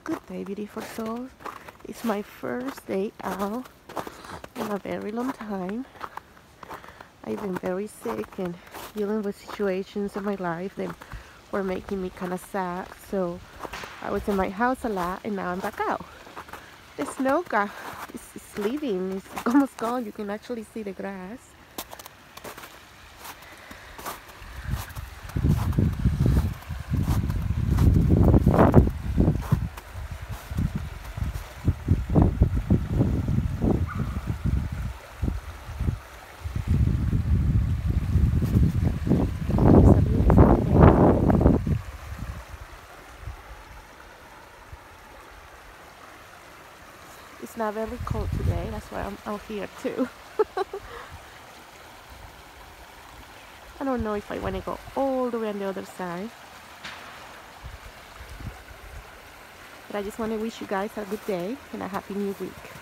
Good day, beautiful souls. It's my first day out in a very long time. I've been very sick and dealing with situations in my life that were making me kind of sad. So I was in my house a lot and now I'm back out. The snow is leaving. It's almost gone. You can actually see the grass. It's not very cold today, that's why I'm out here too. I don't know if I want to go all the way on the other side. But I just want to wish you guys a good day and a happy new week.